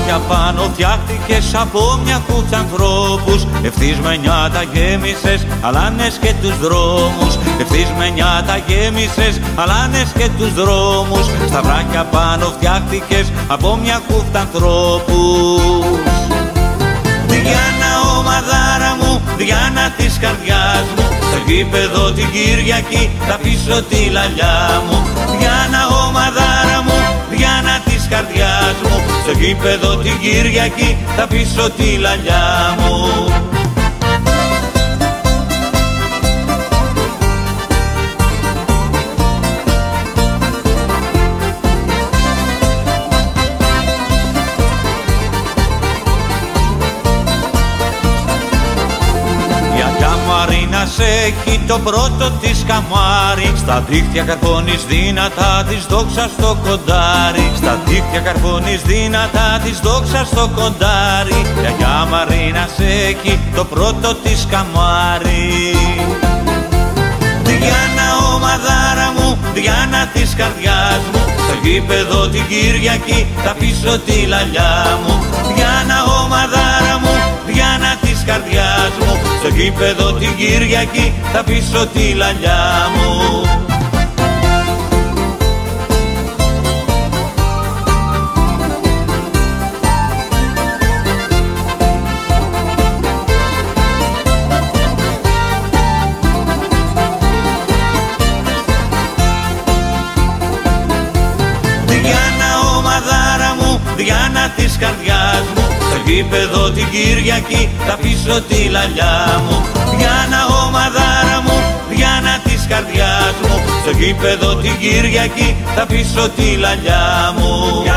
βράχια πάνω φτιάχτηκες από μια κούτσα ανθρώπους. Ευθύς με νιάτα γέμισες, αλάνες και τους δρόμους. Ευθύς με νιάτα γέμισες, αλάνες και τους δρόμους. Στα βράχια πάνω φτιάχτηκες από μια κούφτα ανθρώπους. Διάνα ομαδάρα μου, Διάνα της καρδιάς μου, στο γήπεδο την Κυριακή θα πείσω τη λαλιά μου. Διάνα ομαδάρα μου, Διάνα της καρδιάς μου, στο γήπεδο την Κυριακή θα πείσω τη λαλιά μου. Σε έχει το πρώτο της καμάρι, στα δίχτυα καρφώνεις δυνατά της δόξα στο κοντάρι. Στα δίχτυα καρφώνεις δυνατά της δόξα στο κοντάρι. Γιαγιά Μαρίνα σε έχει το πρώτο της καμάρι. Διάνα ομαδάρα μου, Διάνα της καρδιάς μου, στο γήπεδο την Κυριακή θα πείσω τη λαλιά μου. Διάνα ομαδάρα μου, Διάνα της καρδιάς μου, στο γήπεδο την Κυριακή θα πείσω τη λαλιά μου. Διάνα ομαδάρα μου, Διάνα της καρδιάς μου, στο γήπεδο την Κυριακή θα πείσω τη λαλιά μου. Διάνα ομαδάρα μου, Διάνα της καρδιάς μου, στο γήπεδο την Κυριακή θα πείσω τη λαλιά μου.